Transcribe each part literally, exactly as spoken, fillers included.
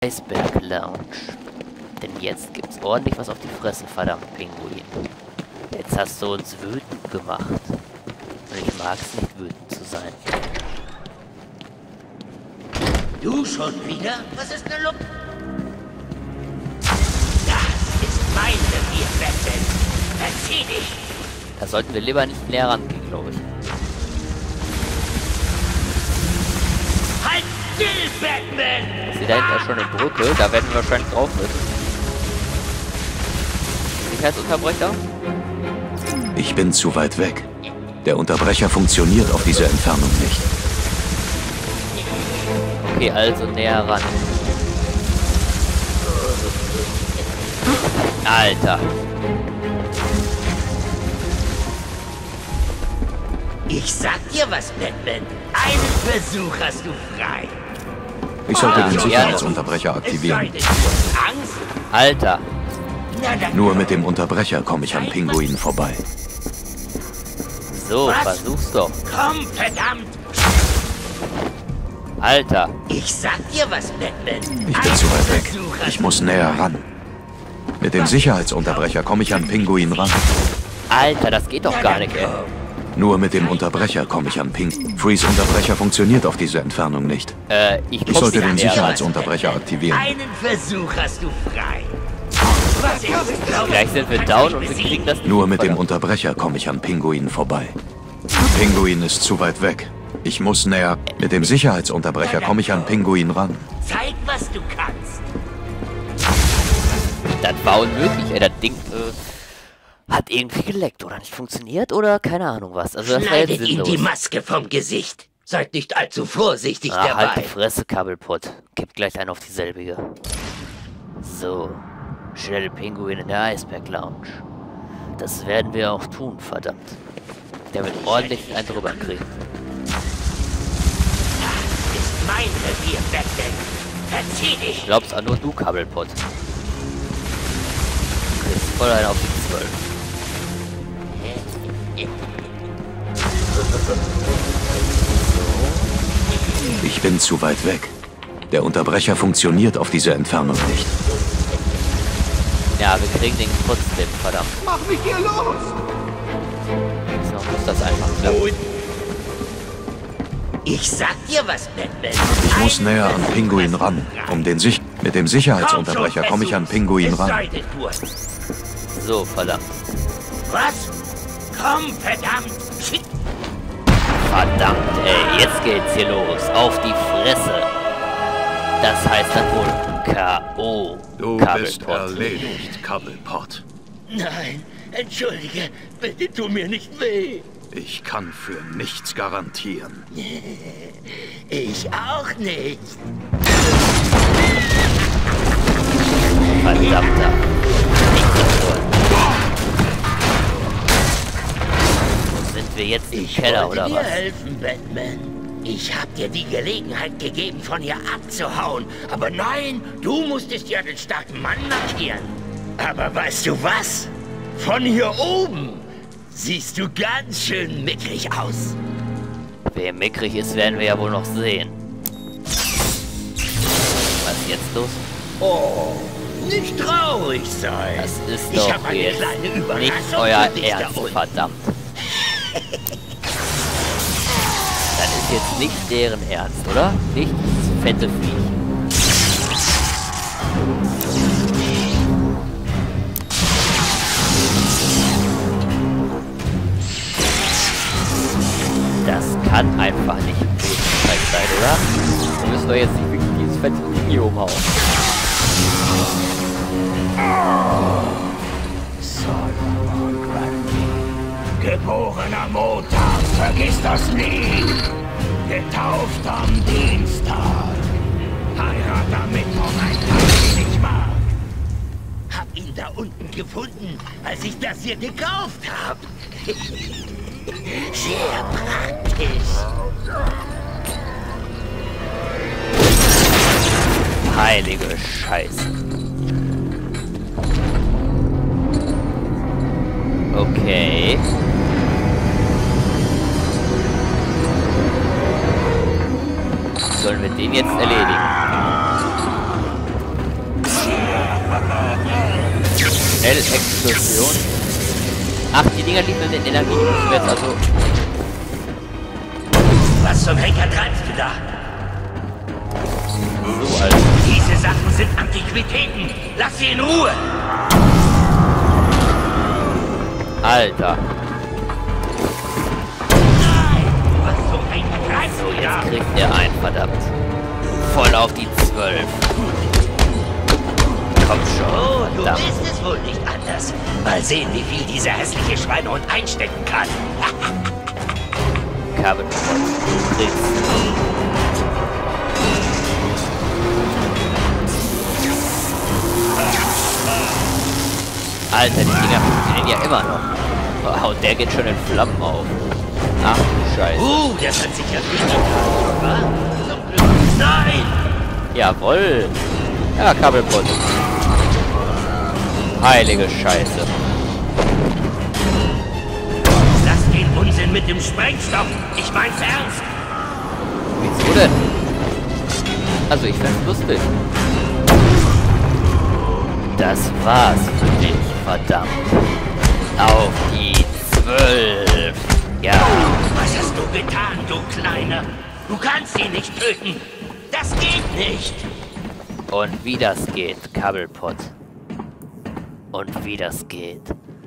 Eisberg Lounge. Denn jetzt gibt's ordentlich was auf die Fresse, verdammt Pinguin. Jetzt hast du uns wütend gemacht. Und ich mag's nicht, wütend zu sein. Du schon wieder? Was ist ne Luft? Das ist mein Revier, Batman. Verzieh dich! Da sollten wir lieber nicht näher rangehen, glaube ich. Halt still, Batman! Ich sehe da hinten schon eine Brücke, da werden wir wahrscheinlich drauf müssen. Sicherheitsunterbrecher? Ich bin zu weit weg. Der Unterbrecher funktioniert auf diese Entfernung nicht. Okay, also näher ran. Alter. Ich sag dir was, Batman. Einen Versuch hast du frei. Ich sollte Ah, den ja. Sicherheitsunterbrecher aktivieren. Es sei denn, du hast Angst. Alter. Na, dann Nur mit dem Unterbrecher komme ich am Pinguin vorbei. So, Was? versuch's doch. komm, verdammt! Alter. Ich sag dir was, Batman. Ich bin zu weit weg. Ich muss näher ran. Mit dem Sicherheitsunterbrecher komme ich an Pinguin ran. Alter, das geht doch gar nicht, ey. Nur mit dem Unterbrecher komme ich an Ping. Freeze-Unterbrecher funktioniert auf diese Entfernung nicht. Äh, ich Ich komm sollte nicht den näher ran. Sicherheitsunterbrecher aktivieren. Einen Versuch hast du frei. Was ist los? Gleich sind wir down und wir kriegen das nicht. Nur mit dem Verdammt. Unterbrecher komme ich an Pinguin vorbei. Pinguin ist zu weit weg. Ich muss näher. Mit dem Sicherheitsunterbrecher komme ich an Pinguin ran. Zeig, was du kannst. Das war unmöglich, ey. Das Ding äh, hat irgendwie geleckt oder nicht funktioniert oder keine Ahnung was. Also das war jetzt Schneidet ihm sinnlos. die Maske vom Gesicht. Seid nicht allzu vorsichtig Ah, halt dabei. die Fresse, Kabelpott. Gib gleich einen auf dieselbige. So. Schnell Pinguin in der Eisberg Lounge. Das werden wir auch tun, verdammt. Der wird ordentlich einen drüber kriegen. Das ist mein Revier, Batman. Verzieh dich. Ich glaub's auch nur du, Kabelpott. Du kriegst voll einen auf die zwölf. Ich bin zu weit weg. Der Unterbrecher funktioniert auf diese Entfernung nicht. Ja, wir kriegen den trotzdem, verdammt. Mach mich hier los! So muss das einfach klappen. Ich sag dir was, Batman. Ich muss näher an Pinguin ran. Um den Sich Mit dem Sicherheitsunterbrecher komme ich an Pinguin ran. So, verdammt. Was? Komm, verdammt! Schick! Verdammt, ey, jetzt geht's hier los. Auf die Fresse. Das heißt dann wohl K O Du bist erledigt, Kabelpott. Nein, entschuldige, bitte tu mir nicht weh. Ich kann für nichts garantieren. Ich auch nicht. Verdammter. Wo sind wir jetzt im Ich Keller wollte oder dir was? helfen, Batman. Ich hab dir die Gelegenheit gegeben, von hier abzuhauen. Aber nein, du musstest ja den starken Mann markieren. Aber weißt du was? Von hier oben siehst du ganz schön mickrig aus. Wer mickrig ist, werden wir ja wohl noch sehen. Was ist jetzt los? Oh, nicht traurig sein. Das ist ich doch hab eine jetzt kleine nicht Überraschung euer für dich da Ernst, unten. verdammt. Das ist jetzt nicht deren Ernst, oder? Nicht das fette Viech. Das kann einfach nicht Möglichkeit sein, oder? Wir müssen doch jetzt nicht wirklich dieses fette Vieh hier umhauen. Geborener Montag, vergiss das nie. Getauft am Dienstag. Heirat am Mittwoch, ein Tag, den ich mag. Hab ihn da unten gefunden, als ich das hier gekauft hab. Sehr praktisch. Heilige Scheiße. Okay. Sollen wir den jetzt erledigen? Schnellexplosion. Ach, die Dinger liefern den Energie. Die müssen wir jetzt also... Was zum Henker treibst du da? So, Alter. Diese Sachen sind Antiquitäten. Lass sie in Ruhe. Alter. Nein! Was zum Henker treibst So, du da? jetzt kriegt er ein, verdammt. Voll auf die zwölf. Komm schon, Oh, du verdammt. bist es wohl nicht anders. Mal sehen, wie viel dieser hässliche Schweinehund einstecken kann. Kabel. Du kriegst. Alter, die Dinger funktionieren ja immer noch. Oh, der geht schon in Flammen auf. Ach du Scheiße. Uh, das hat sich ja richtig an, wa? Zum Glück. Nein! Jawohl. Ja, Kabelpot. Heilige Scheiße. Lass den Unsinn mit dem Sprengstoff. Ich mein's ernst. Wieso denn? Also, ich find's lustig. Das war's für dich, verdammt. Auf die zwölf. Ja. Was hast du getan, du Kleiner? Du kannst ihn nicht töten. Das geht nicht. Und wie das geht, Kabelpot. Und wie das geht.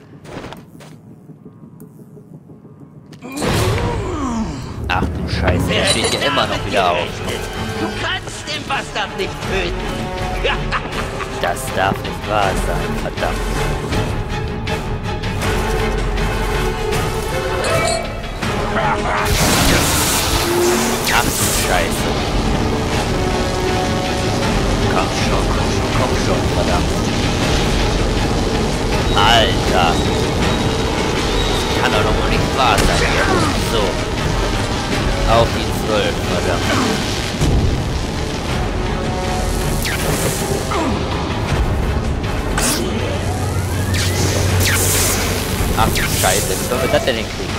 Ach du Scheiße, er steht ja immer noch wieder auf. Du kannst den Bastard nicht töten. Das darf nicht wahr sein, verdammt. Ach du Scheiße. Komm schon, komm schon, komm schon, verdammt. Alter. Das kann doch noch mal nicht wahr sein. So. Auf die zwölf, verdammt. Ach du Scheiße, wie sollen wir das denn hinkriegen?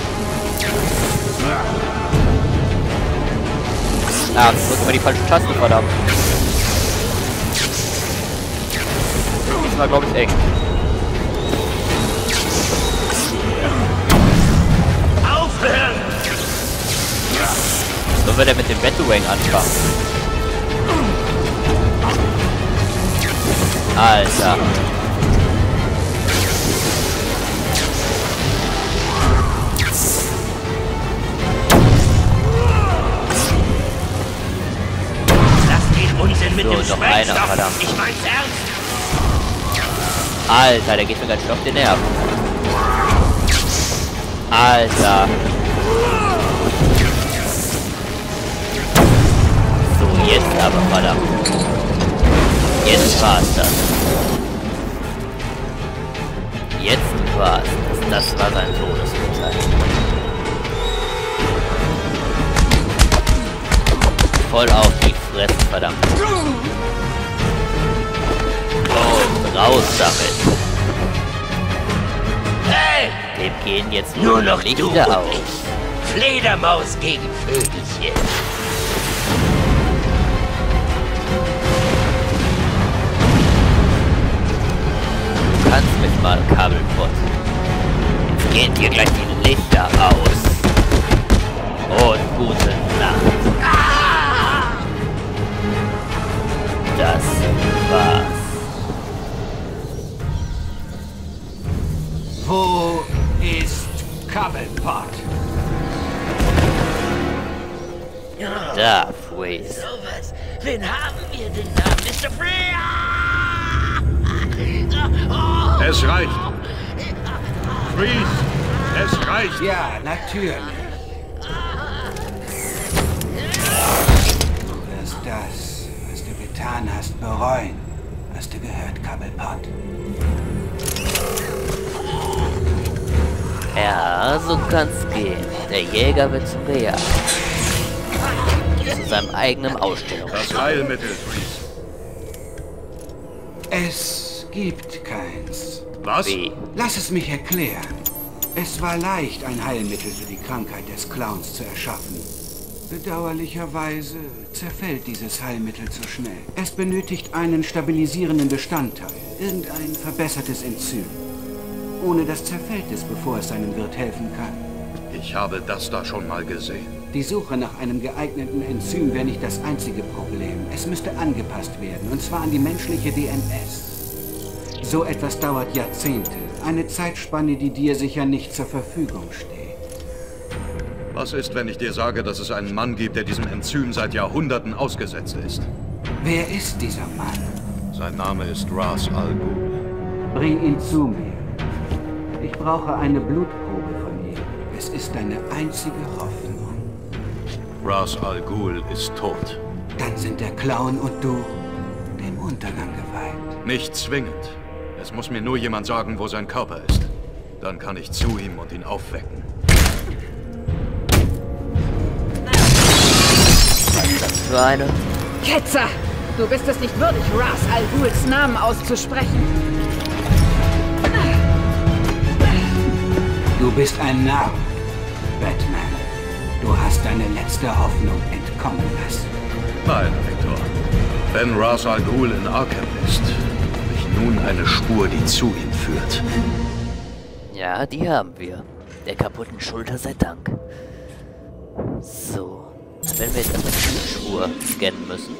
Ah, jetzt drücken wir die falsche Taste, verdammt. Das war, glaube ich, eng. Aufhören! Sollen wir denn mit dem Batarang anfangen? Alter. Unsinn mit So, dem noch einer, Sprengstoff. verdammt. Ich mein's ernst. Alter, der geht mir ganz schön auf den Nerv. Alter. So, jetzt aber, verdammt. Jetzt war's das. Jetzt war's das. Das war sein Todesurteil. Voll auf die Fresse, verdammt. Und raus damit. Hey! Dem gehen jetzt Nur nur noch Lichter du und aus. ich. Fledermaus gegen Vögelchen. Du kannst mich mal, Kabelpot. Jetzt gehen dir gleich die Lichter aus. Und gute Nacht. Ah! Das war's. Wo ist Kabelpot? Ja, Da, Freeze. sowas. Wen haben wir denn da, Mister Freya? Oh, Es reicht. Freeze! Es reicht! Ja, natürlich. Du wirst das, was du getan hast, bereuen. Hast du gehört, Kabelpot? Ja, so kann's gehen. Der Jäger wird zum Gejagt. Zu seinem eigenen Ausstellung. Das Heilmittel, Freeze. Es gibt keins. Was? Wie? Lass es mich erklären. Es war leicht, ein Heilmittel für die Krankheit des Clowns zu erschaffen. Bedauerlicherweise zerfällt dieses Heilmittel zu schnell. Es benötigt einen stabilisierenden Bestandteil. Irgendein verbessertes Enzym. Ohne das zerfällt es, bevor es seinem Wirt helfen kann. Ich habe das da schon mal gesehen. Die Suche nach einem geeigneten Enzym wäre nicht das einzige Problem. Es müsste angepasst werden, und zwar an die menschliche D N S. So etwas dauert Jahrzehnte. Eine Zeitspanne, die dir sicher nicht zur Verfügung steht. Was ist, wenn ich dir sage, dass es einen Mann gibt, der diesem Enzym seit Jahrhunderten ausgesetzt ist? Wer ist dieser Mann? Sein Name ist Ra's al Ghul. Bring ihn zu mir. Ich brauche eine Blutprobe von ihm. Es ist deine einzige Hoffnung. Ra's al Ghul ist tot. Dann sind der Clown und du dem Untergang geweiht. Nicht zwingend. Es muss mir nur jemand sagen, wo sein Körper ist. Dann kann ich zu ihm und ihn aufwecken. Was ist das für eine? Ketzer! Du bist es nicht würdig, Ra's al Ghuls Namen auszusprechen. Du bist ein Narr, Batman. Du hast deine letzte Hoffnung entkommen lassen. Nein, Victor. Wenn Ra's al Ghul in Arkham ist, habe ich nun eine Spur, die zu ihm führt. Ja, die haben wir. Der kaputten Schulter sei Dank. So. Dann werden wir jetzt erstmal die Spur scannen müssen.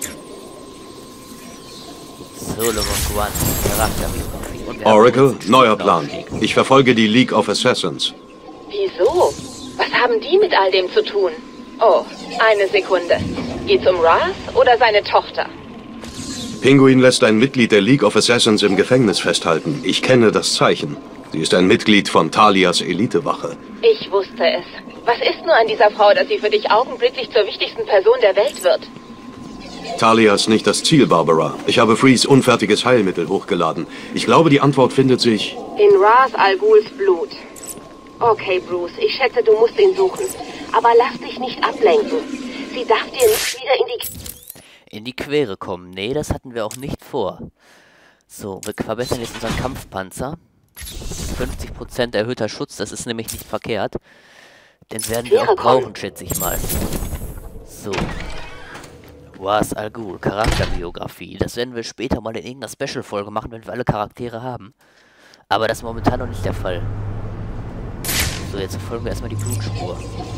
Solomon Grant, Charakterbiografie. Und wir Oracle, haben neuer Plan. Ich verfolge die League of Assassins. Wieso? Was haben die mit all dem zu tun? Oh, eine Sekunde. Geht's um Ra's oder seine Tochter? Pinguin lässt ein Mitglied der League of Assassins im Gefängnis festhalten. Ich kenne das Zeichen. Sie ist ein Mitglied von Talias Elitewache. Ich wusste es. Was ist nur an dieser Frau, dass sie für dich augenblicklich zur wichtigsten Person der Welt wird? Talia ist nicht das Ziel, Barbara. Ich habe Freeze unfertiges Heilmittel hochgeladen. Ich glaube, die Antwort findet sich... in Ra's al Ghuls Blut. Okay, Bruce, ich schätze, du musst ihn suchen. Aber lass dich nicht ablenken. Sie darf dir nicht wieder in die... in die Quere kommen. Nee, das hatten wir auch nicht vor. So, wir verbessern jetzt unseren Kampfpanzer. fünfzig Prozent erhöhter Schutz, das ist nämlich nicht verkehrt. Den werden wir auch brauchen, schätze ich mal. So. Ra's al Ghul, Charakterbiografie. Das werden wir später mal in irgendeiner Special-Folge machen, wenn wir alle Charaktere haben. Aber das ist momentan noch nicht der Fall. So, jetzt verfolgen wir erstmal die Blutspur.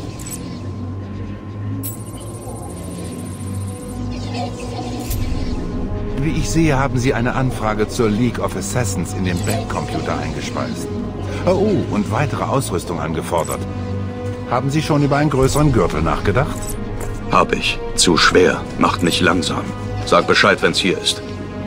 Wie ich sehe, haben Sie eine Anfrage zur League of Assassins in den Backcomputer eingespeist. Oh, und weitere Ausrüstung angefordert. Haben Sie schon über einen größeren Gürtel nachgedacht? Hab ich. Zu schwer. Macht mich langsam. Sag Bescheid, wenn's hier ist.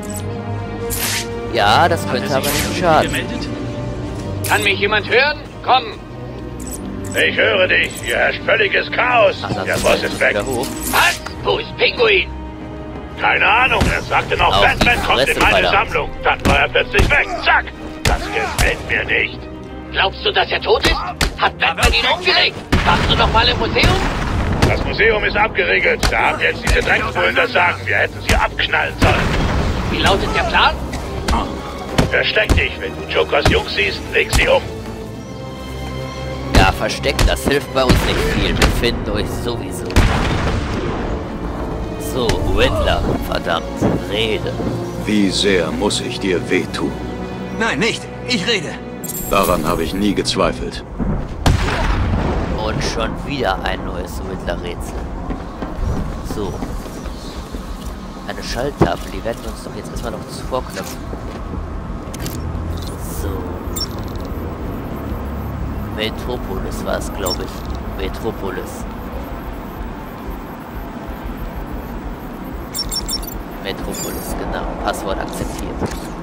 Ja, das könnte aber nicht schaden. Kann mich jemand hören? Komm! Ich höre dich. Hier herrscht völliges Chaos. Ach, Der Boss ist weg. hoch. Was? Wo ist Pinguin? Keine Ahnung. Er sagte noch, Auf Batman die kommt in Fresse, meine Alter. Sammlung. Dann war er plötzlich weg. Zack! Das gefällt mir nicht. Glaubst du, dass er tot ist? Hat Batman ihn umgelegt? Warst du noch mal im Museum? Das Museum ist abgeriegelt. Da haben jetzt diese Drecksbullen das Sagen. Wir hätten sie abknallen sollen. Wie lautet der Plan? Versteck dich. Wenn du Jokers Jungs siehst, leg sie um. Ja, verstecken, das hilft bei uns nicht viel. Wir finden euch sowieso. So, Riddler, verdammt, rede. Wie sehr muss ich dir wehtun? Nein, nicht. Ich rede. Daran habe ich nie gezweifelt. Und schon wieder ein neues Riddler-Rätsel. So. Eine Schalltafel, die werden wir uns doch jetzt erstmal noch vorknöpfen. So. Metropolis war es, glaube ich. Metropolis. Metropolis, genau. Passwort akzeptiert.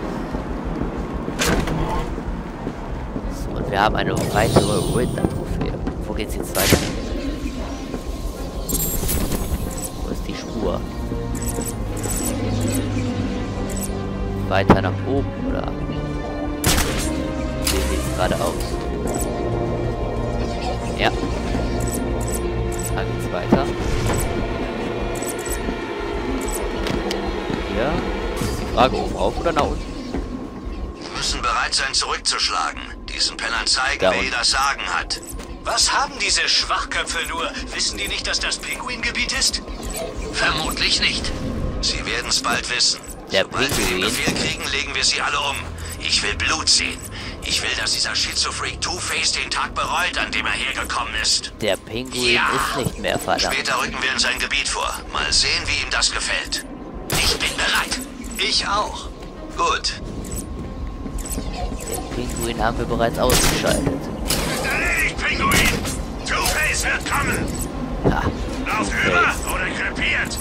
So, und wir haben eine weitere Riddler-Trophäe. Wo geht's jetzt weiter? Wo ist die Spur? Weiter nach oben, oder? Wie sieht's gerade aus? Ja. Da geht's weiter. Hier. Ist die Frage, oben auf oder nach unten? Wir müssen bereit sein, zurückzuschlagen. Diesen Pennern zeigen, Da wer unten. hier das Sagen hat. Was haben diese Schwachköpfe nur? Wissen die nicht, dass das Pinguingebiet ist? Vermutlich nicht. Sie werden es bald wissen. Der Sobald wir den Pinguin. Befehl kriegen, legen wir sie alle um. Ich will Blut sehen. Ich will, dass dieser Schizofreak Two-Face den Tag bereut, an dem er hergekommen ist. Der Pinguin Ja. ist nicht mehr verdammt. Später rücken wir in sein Gebiet vor. Mal sehen, wie ihm das gefällt. Ich bin bereit. Ich auch. Gut. Den Pinguin haben wir bereits ausgeschaltet. Hey, Pinguin! Two-Face wird kommen! Ha, Lauf Two-Face. über oder krepiert!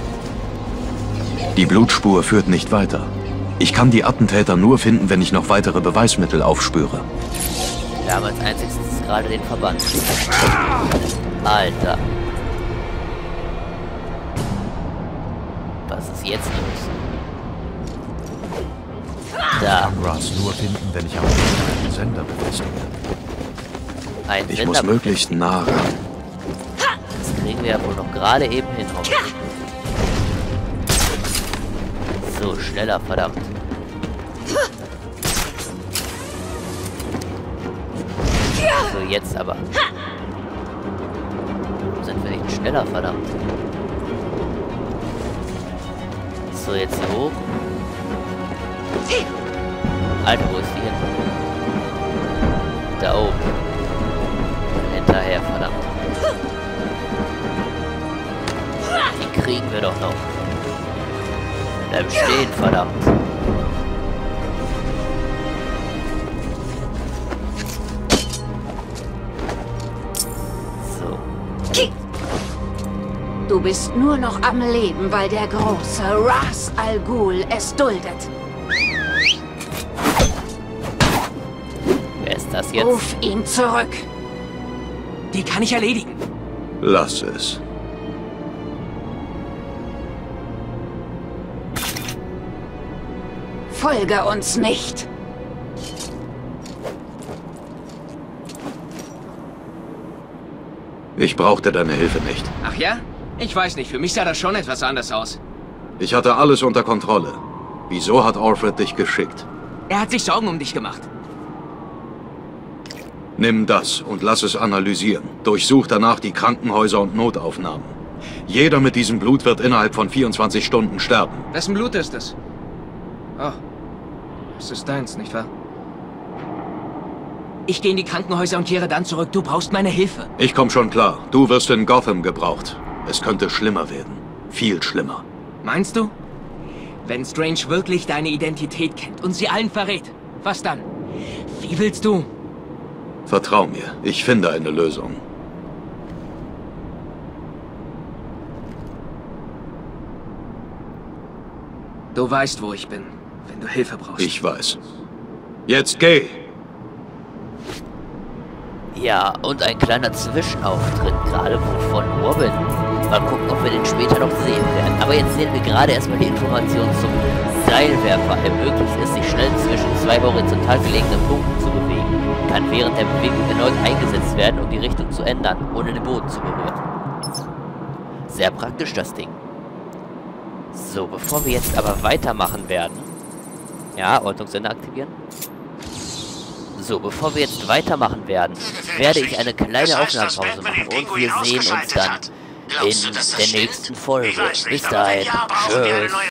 Die Blutspur führt nicht weiter. Ich kann die Attentäter nur finden, wenn ich noch weitere Beweismittel aufspüre. Wir haben als einziges gerade den Verband. Alter. Was ist jetzt los? Da. Russ nur finden, wenn ich am einen Sender befestige. Ein Ich Sender. muss möglichst nah ran. Das kriegen wir ja wohl noch gerade eben hin, hoffentlich. So, schneller, verdammt. So, jetzt aber. Sind wir nicht schneller, verdammt. So, jetzt hier hoch. Alter, wo ist die hin? Da oben. Hinterher, verdammt. Die kriegen wir doch noch. Bleib stehen, verdammt. So. Du bist nur noch am Leben, weil der große Ra's al Ghul es duldet. Wer ist das jetzt? Ruf ihn zurück. Die kann ich erledigen. Lass es. Folge uns nicht. Ich brauchte deine Hilfe nicht. Ach ja? Ich weiß nicht, für mich sah das schon etwas anders aus. Ich hatte alles unter Kontrolle. Wieso hat Alfred dich geschickt? Er hat sich Sorgen um dich gemacht. Nimm das und lass es analysieren. Durchsuch danach die Krankenhäuser und Notaufnahmen. Jeder mit diesem Blut wird innerhalb von vierundzwanzig Stunden sterben. Wessen Blut ist es? Oh. Es ist deins, nicht wahr? Ich gehe in die Krankenhäuser und kehre dann zurück. Du brauchst meine Hilfe. Ich komm schon klar. Du wirst in Gotham gebraucht. Es könnte schlimmer werden. Viel schlimmer. Meinst du? Wenn Strange wirklich deine Identität kennt und sie allen verrät, was dann? Wie willst du? Vertrau mir. Ich finde eine Lösung. Du weißt, wo ich bin, wenn du Hilfe brauchst. Ich weiß. Jetzt geh! Ja, und ein kleiner Zwischenauftritt, gerade von Robin. Mal gucken, ob wir den später noch sehen werden. Aber jetzt sehen wir gerade erstmal die Information zum Seilwerfer. Ermöglicht es, sich schnell zwischen zwei horizontal gelegenen Punkten zu bewegen. Kann während der Bewegung erneut eingesetzt werden, um die Richtung zu ändern, ohne den Boden zu berühren. Sehr praktisch, das Ding. So, bevor wir jetzt aber weitermachen werden... Ja, Ortungssender aktivieren. So, bevor wir jetzt weitermachen werden, werde ich eine kleine Aufnahmepause machen und wir sehen uns dann in der nächsten Folge. Bis dahin. Tschüss.